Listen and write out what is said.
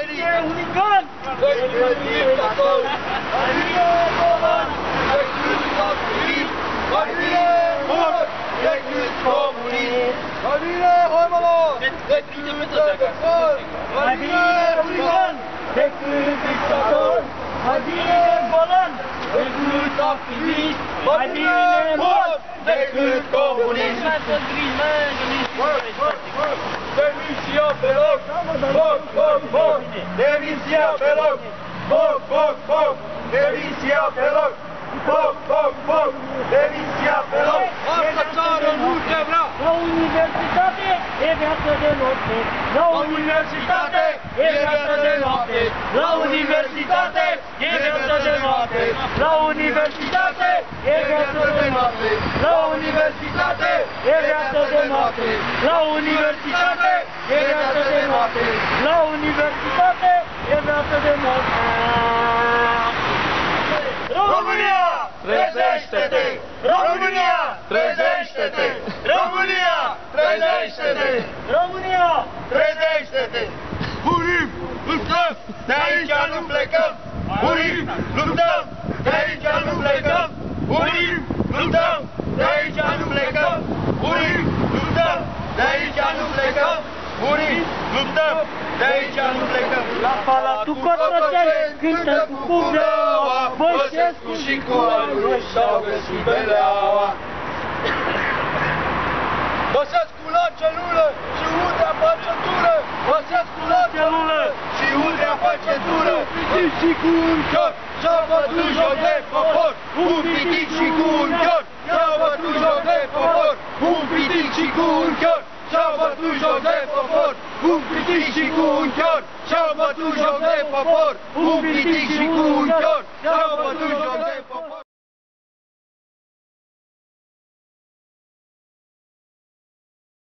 venit! Unican! Venim dictatori! Adine Boban! Decât capitalism! Mai bine mort decât comunism! Mai bine hormonor! Decât dictator! Mai bine Unican! Decât dictator! Mai bine Boban! Decât activist! Mai bine mort decât comunism! Demisia pe loc! Foc, foc, foc! Demisia pe loc! Foc, foc, foc! Demisia pe loc! Foc, foc, foc! Demisia pe loc! Asta țară nu te vrea! La universitate e viață de noapte! La universitate e viață de noapte! La universitate e viață de noapte! La universitate e viață de noapte! La universitate e viață de noapte! La universitate e viață de noapte! La universitate e viață de noapte! România, trezește-te! România, trezește-te! România, trezește-te! România! Trezește-te! Murim, luptăm, de aici nu plecăm! Murim, luptăm, de aici nu plecăm! Murim, luptăm, de aici nu plecăm! Murim, luptăm, de aici nu plecăm! Murim, luptăm, de aici nu plecăm! La Palatul Cotroceni cântă cu cubleaua, Băsescu și cu alul și-au găsit beleaua! Băsescu la celulă și udea face tură! Băsescu la celulă și udea face tură! Și cu un chior și-a bătut joc de popor! Un pitic și cu un chior și-a bătut joc de popor! Un pitic și cu un chior și-a bătut joc de popor! Un pitic și cu un chior și-a bătut joc de popor! Un pitic și cu un chior și-a bătut joc